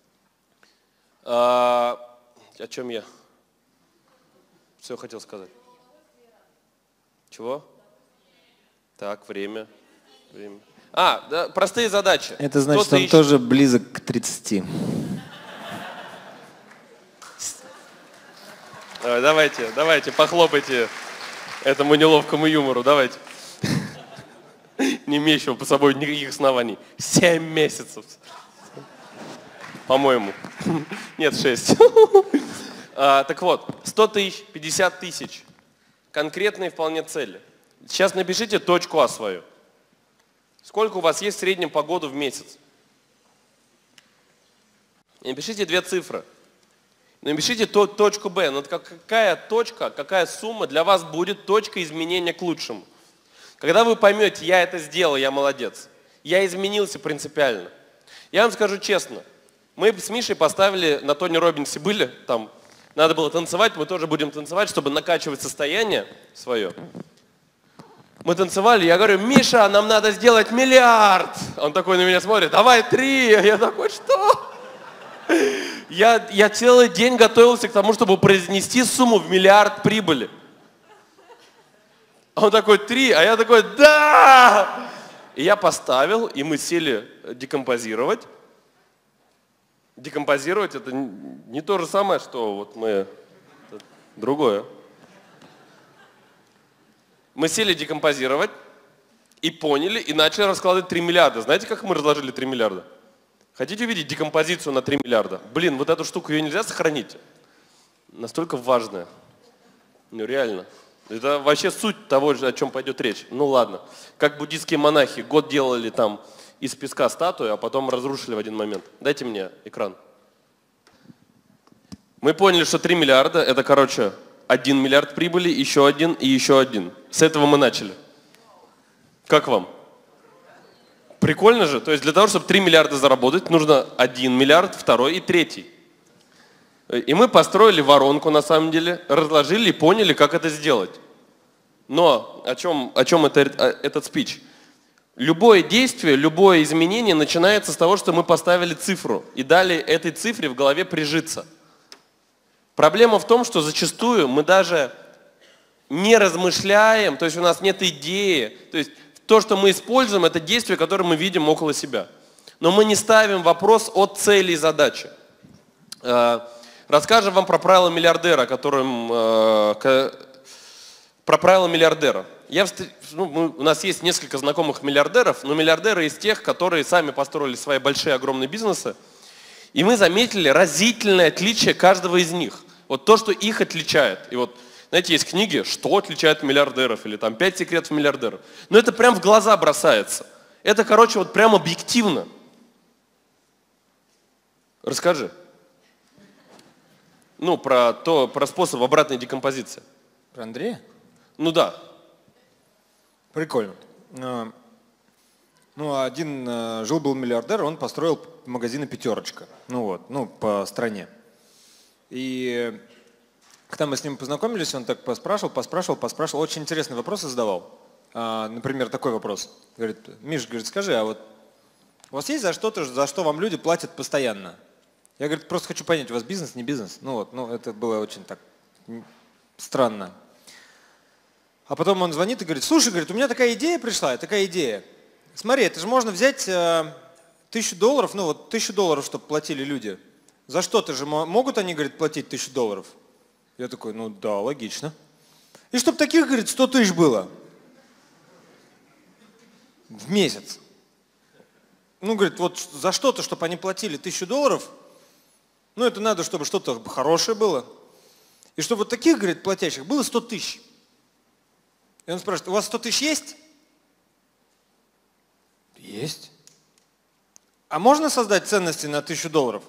О чем я? Все хотел сказать. Чего? Так, время. Да, простые задачи. Это значит, он тоже близок к 30. Давайте, похлопайте этому неловкому юмору, давайте. Не имеющего по собой никаких оснований. 7 месяцев. По-моему. Нет, 6. Так вот, 100 тысяч, 50 тысяч. Конкретные вполне цели. Сейчас напишите точку А свою. Сколько у вас есть в среднем по году в месяц? Напишите 2 цифры. Напишите точку Б. Но какая точка, какая сумма для вас будет точка изменения к лучшему? Когда вы поймете, я это сделал, я молодец. Я изменился принципиально. Я вам скажу честно. Мы с Мишей поставили, на Тони Роббинсе были, там надо было танцевать, мы тоже будем танцевать, чтобы накачивать состояние свое. Мы танцевали, я говорю, Миша, нам надо сделать 1 миллиард. Он такой на меня смотрит, давай 3. Я такой, что? Я целый день готовился к тому, чтобы произнести сумму в 1 миллиард прибыли. Он такой 3, а я такой, да! И я поставил, и мы сели декомпозировать. Декомпозировать это не то же самое, что вот мы... Это другое. Мы сели декомпозировать и поняли, и начали раскладывать 3 миллиарда. Знаете, как мы разложили 3 миллиарда? Хотите увидеть декомпозицию на 3 миллиарда? Блин, вот эту штуку ее нельзя сохранить? Настолько важная. Ну реально. Это вообще суть того, о чем пойдет речь. Ну ладно. Как буддийские монахи год делали там из песка статую, а потом разрушили в один момент. Дайте мне экран. Мы поняли, что 3 миллиарда это, 1 миллиард прибыли, еще один и еще один. С этого мы начали. Как вам? Прикольно же? То есть для того, чтобы 3 миллиарда заработать, нужно 1 миллиард, 2 и 3. И мы построили воронку на самом деле, разложили и поняли, как это сделать. Но о чем этот спич? Любое действие, любое изменение начинается с того, что мы поставили цифру и дали этой цифре в голове прижиться. Проблема в том, что зачастую мы даже не размышляем, то есть у нас нет идеи, то есть то, что мы используем, это действие, которое мы видим около себя. Но мы не ставим вопрос от цели и задачи. Расскажем вам про правила миллиардера, про правила миллиардера. У нас есть несколько знакомых миллиардеров, но миллиардеры из тех, которые сами построили свои большие огромные бизнесы. И мы заметили разительное отличие каждого из них. Вот то, что их отличает. И вот, знаете, есть книги, что отличает миллиардеров, или там 5 секретов миллиардеров. Но это прям в глаза бросается. Это, вот прям объективно. Расскажи. Про способ обратной декомпозиции. Про Андрея? Ну да. Прикольно. Один жил-был миллиардер, он построил магазины «Пятерочка». По стране. И когда мы с ним познакомились, он так поспрашивал. Очень интересные вопросы задавал. Например, такой вопрос. Говорит, Миш, скажи, а вот у вас есть за что вам люди платят постоянно? Я, говорит, просто хочу понять, у вас бизнес, не бизнес? Ну вот, ну это было очень так странно. А потом он звонит и говорит, слушай, говорит, у меня такая идея пришла, такая идея. Смотри, это же можно взять $1000, ну вот $1000, чтобы платили люди. За что-то же могут они, говорит, платить $1000? Я такой, ну да, логично. И чтобы таких, говорит, 100 000 было. В месяц. Ну, говорит, вот за что-то, чтобы они платили $1000, ну это надо, чтобы что-то хорошее было. И чтобы вот таких, говорит, платящих было 100 000. И он спрашивает, у вас 100 000 есть? Есть. А можно создать ценности на $1000?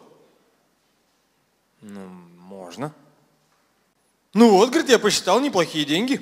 Ну, можно. Ну вот, говорит, я посчитал, неплохие деньги.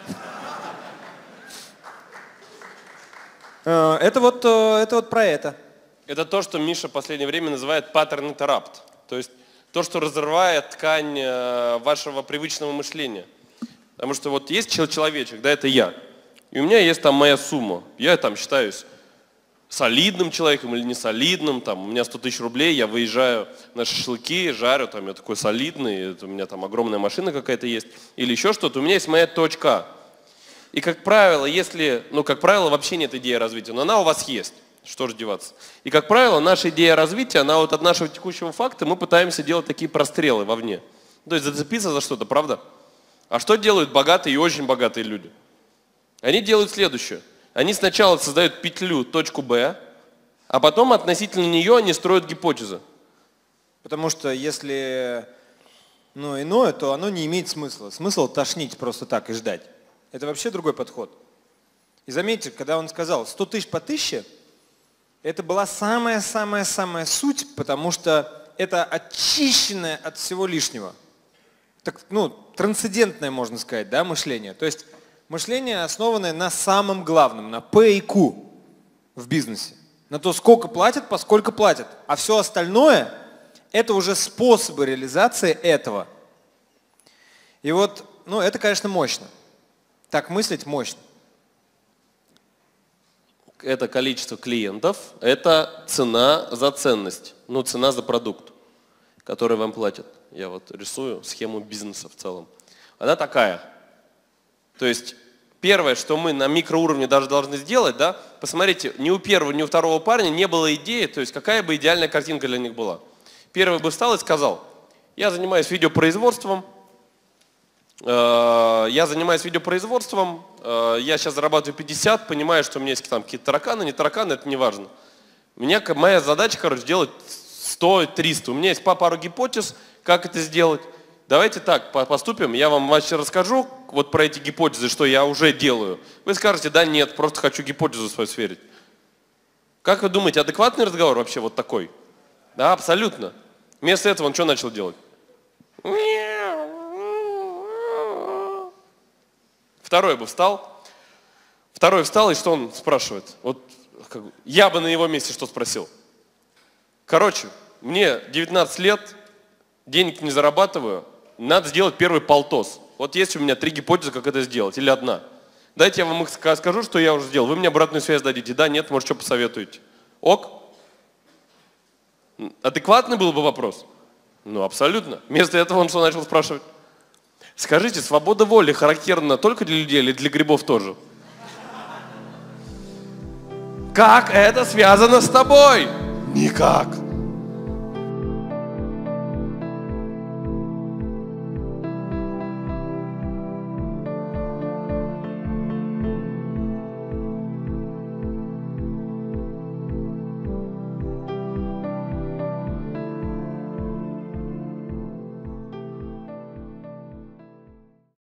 Это вот про это. Это то, что Миша в последнее время называет pattern interrupt. То есть то, что разрывает ткань вашего привычного мышления. Потому что вот есть человечек, да, это я. И у меня есть там моя сумма. Я там считаюсь солидным человеком или не солидным. Там, у меня 100 000 рублей, я выезжаю на шашлыки, жарю, там, я такой солидный, у меня там огромная машина какая-то есть. Или еще что-то. У меня есть моя точка. И, как правило, если, ну, как правило, вообще нет идеи развития, но она у вас есть. Что же деваться? И, как правило, наша идея развития, она вот от нашего текущего факта, мы пытаемся делать такие прострелы вовне. То есть зацепиться за что-то, правда? А что делают богатые и очень богатые люди? Они делают следующее. Они сначала создают петлю, точку Б, а потом относительно нее они строят гипотезы. Потому что если иное, то оно не имеет смысла. Смысл тошнить просто так и ждать. Это вообще другой подход. И заметьте, когда он сказал 100 000 по 1000, это была самая-самая-самая суть, потому что это очищенное от всего лишнего. Так, трансцендентное, можно сказать, да, мышление. То есть мышление, основанное на самом главном, на P и Q в бизнесе. На то, сколько платят, поскольку платят. А все остальное – это уже способы реализации этого. И вот, это, конечно, мощно. Так мыслить мощно. Это количество клиентов, это цена за ценность, цена за продукт, который вам платят. Я вот рисую схему бизнеса в целом. Она такая. То есть первое, что мы на микроуровне даже должны сделать, да, посмотрите, ни у первого, ни у второго парня не было идеи, то есть какая бы идеальная картинка для них была. Первый бы встал и сказал, я занимаюсь видеопроизводством, я сейчас зарабатываю 50, понимаю, что у меня есть там какие-то тараканы, не тараканы, это не важно. Моя задача, сделать 100-300. У меня есть пару гипотез, как это сделать. Давайте так поступим, я вам вообще расскажу вот про эти гипотезы, что я уже делаю. Вы скажете, да нет, просто хочу гипотезу свою сверить. Как вы думаете, адекватный разговор вообще вот такой? Да, абсолютно. Вместо этого он что начал делать? Второй встал, и что он спрашивает? Вот я бы на его месте что спросил? Короче, мне 19 лет, денег не зарабатываю, надо сделать первый полтос. Вот есть у меня 3 гипотезы, как это сделать, или одна. Дайте я вам их скажу, что я уже сделал, вы мне обратную связь дадите. Да, нет, может, что посоветуете. Ок? Адекватный был бы вопрос? Абсолютно. Вместо этого он что начал спрашивать? Скажите, свобода воли характерна только для людей или для грибов тоже? Как это связано с тобой? Никак.